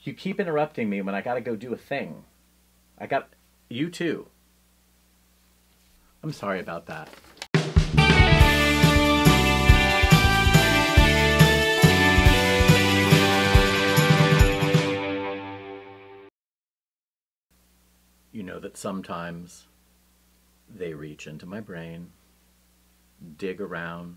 You keep interrupting me when I gotta go do a thing. You too. I'm sorry about that. You know that sometimes they reach into my brain, dig around,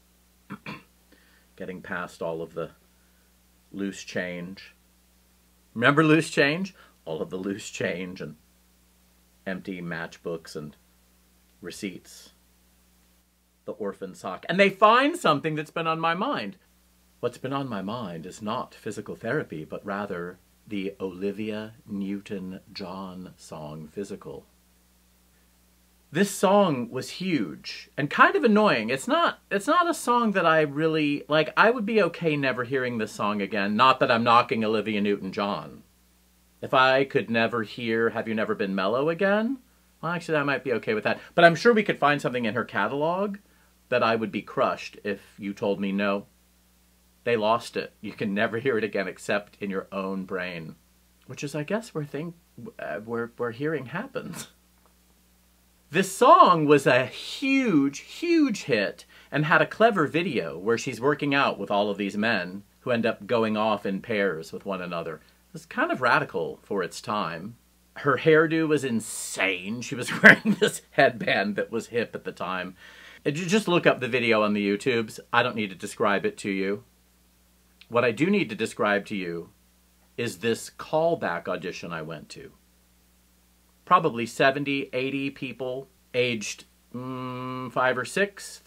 getting past all of the loose change. Remember loose change? All of the loose change and empty matchbooks and receipts. The orphan sock. And they find something that's been on my mind. What's been on my mind is not physical therapy, but rather the Olivia Newton-John song Physical. This song was huge and kind of annoying. It's not a song that I really like. I would be okay never hearing this song again. Not that I'm knocking Olivia Newton-John. If I could never hear Have You Never Been Mellow again, well, actually I might be okay with that. But I'm sure we could find something in her catalog that I would be crushed if you told me no. They lost it. You can never hear it again except in your own brain. Which is, I guess, where hearing happens. This song was a huge, huge hit and had a clever video where she's working out with all of these men who end up going off in pairs with one another. It was kind of radical for its time. Her hairdo was insane. She was wearing this headband that was hip at the time. Just look up the video on the YouTubes. I don't need to describe it to you. What I do need to describe to you is this callback audition I went to. Probably 70, 80 people aged 5 or 6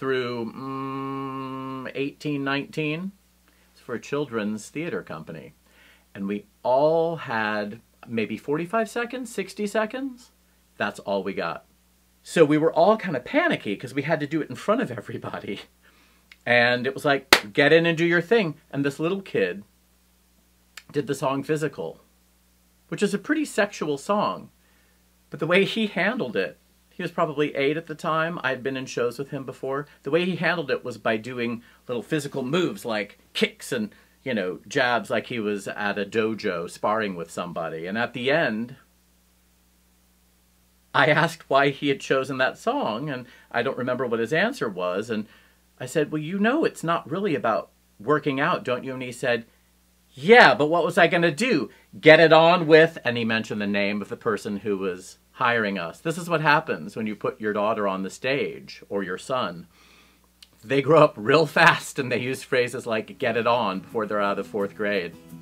through 18, 19. It's for a children's theater company. And we all had maybe 45 seconds, 60 seconds. That's all we got. So we were all kind of panicky because we had to do it in front of everybody. And it was like, get in and do your thing. And this little kid did the song Physical, which is a pretty sexual song. But the way he handled it, he was probably 8 at the time. I'd been in shows with him before. The way he handled it was by doing little physical moves like kicks and, you know, jabs like he was at a dojo sparring with somebody. And at the end, I asked why he had chosen that song, and I don't remember what his answer was. And I said, well, you know it's not really about working out, don't you? And he said, yeah, but what was I going to do? Get it on with, and he mentioned the name of the person who was hiring us. This is what happens when you put your daughter on the stage, or your son. They grow up real fast and they use phrases like get it on before they're out of 4th grade.